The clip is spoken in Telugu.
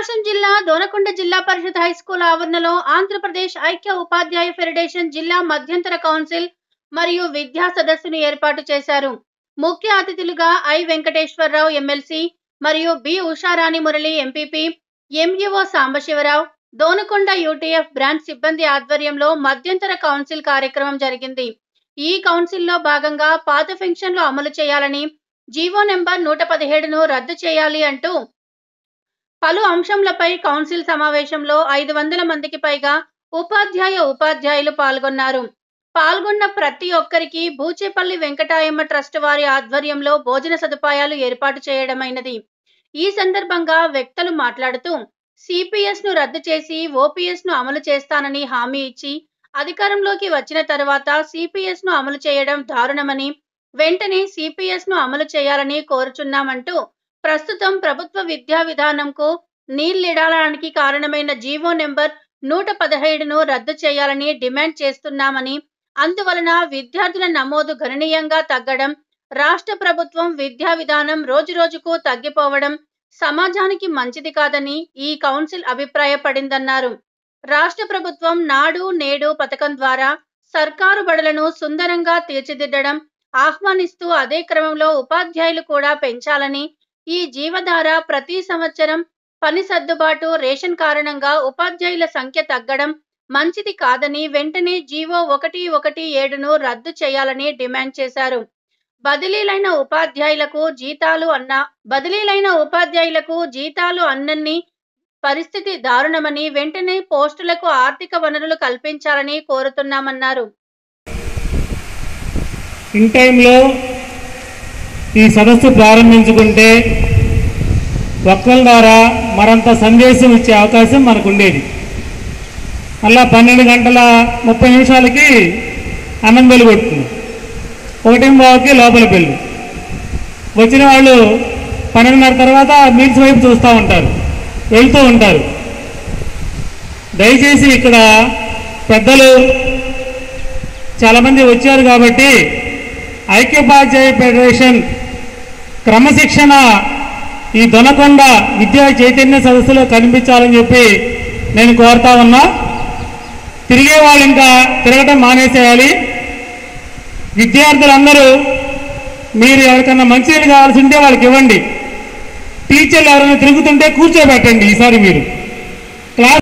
ప్రకాశం జిల్లా దోనకొండ జిల్లా పరిషత్ హై స్కూల్ ఆవరణలో ఆంధ్రప్రదేశ్ ఐక్య ఉపాధ్యాయ ఫెడరేషన్ జిల్లా మధ్యంతర కౌన్సిల్ మరియు విద్యా సదస్సును ఏర్పాటు చేశారు. ముఖ్య అతిథులుగా ఐ వెంకటేశ్వరరావు ఎమ్మెల్సీ మరియు B Usharani Murali MPP, MEO Sambasivarao, Donakonda UTF branch సిబ్బంది ఆధ్వర్యంలో మధ్యంతర కౌన్సిల్ కార్యక్రమం జరిగింది. ఈ కౌన్సిల్లో భాగంగా పాత పెన్షన్లు అమలు చేయాలని, జీవో నెంబర్ 117ను రద్దు చేయాలి అంటూ పలు అంశంలపై కౌన్సిల్ సమావేశంలో 500 మందికి పైగా ఉపాధ్యాయులు పాల్గొన్నారు. పాల్గొన్న ప్రతి ఒక్కరికి బూచేపల్లి వెంకటాయమ్మ ట్రస్ట్ వారి ఆధ్వర్యంలో భోజన సదుపాయాలు ఏర్పాటు చేయడమైనది. ఈ సందర్భంగా వక్తలు మాట్లాడుతూ సిపిఎస్ ను రద్దు చేసి ఓపీఎస్ ను అమలు చేస్తానని హామీ ఇచ్చి, అధికారంలోకి వచ్చిన తర్వాత సిపిఎస్ ను అమలు చేయడం దారుణమని, వెంటనే సిపిఎస్ ను అమలు చేయాలని కోరుచున్నామంటూ ప్రస్తుతం ప్రభుత్వ విద్యా విధానంకు నీళ్లిడడానికి కారణమైన జీవో నెంబర్ 117ను రద్దు చేయాలని డిమాండ్ చేస్తున్నామని, అందువలన విద్యార్థుల నమోదు గణనీయంగా తగ్గడం, రాష్ట్ర ప్రభుత్వం విద్యా విధానం రోజురోజుకు తగ్గిపోవడం సమాజానికి మంచిది కాదని ఈ కౌన్సిల్ అభిప్రాయపడిందన్నారు. రాష్ట్ర ప్రభుత్వం నాడు నేడు పథకం ద్వారా సర్కారు బడులను సుందరంగా తీర్చిదిద్దడం ఆహ్వానిస్తూ అదే క్రమంలో ఉపాధ్యాయులు కూడా పెంచాలని, ఈ జీవధార ప్రతి సంవత్సరం పని సర్దుబాటు రేషన్ కారణంగా ఉపాధ్యాయుల సంఖ్య తగ్గడం మంచిది కాదని, వెంటనే జీవో 117ను రద్దు చేయాలని డిమాండ్ చేశారు. బదిలీలైన ఉపాధ్యాయులకు జీతాలు అన్నన్ని పరిస్థితి దారుణమని, వెంటనే పోస్టులకు ఆర్థిక వనరులు కల్పించాలని కోరుతున్నామన్నారు. ఇన్ టైంలో ఈ సదస్సు ప్రారంభించుకుంటే ఒక్కల ద్వారా మరంత సందేశం ఇచ్చే అవకాశం మనకు ఉండేది. మళ్ళా 12:30 అన్నం బెల్లు కొడుతుంది, 1:15కి లోపల బెల్లు. వచ్చిన వాళ్ళు 12:30 తర్వాత మీల్స్ వైపు చూస్తూ ఉంటారు, వెళ్తూ ఉంటారు. దయచేసి ఇక్కడ పెద్దలు చాలామంది వచ్చారు కాబట్టి ఐక్యోపాధ్యాయ ఫెడరేషన్ క్రమశిక్షణ ఈ దొనకొండ విద్యా చైతన్య సదస్సులో కనిపించాలని చెప్పి నేను కోరుతా ఉన్నా. తిరిగే వాళ్ళు ఇంకా తిరగటం మానేసేయాలి. విద్యార్థులందరూ మీరు ఎవరికన్నా మంచినీళ్ళు కావాల్సి ఉంటే వాళ్ళకి ఇవ్వండి. టీచర్లు ఎవరైనా తిరుగుతుంటే కూర్చోబెట్టండి. ఈసారి మీరు క్లాస్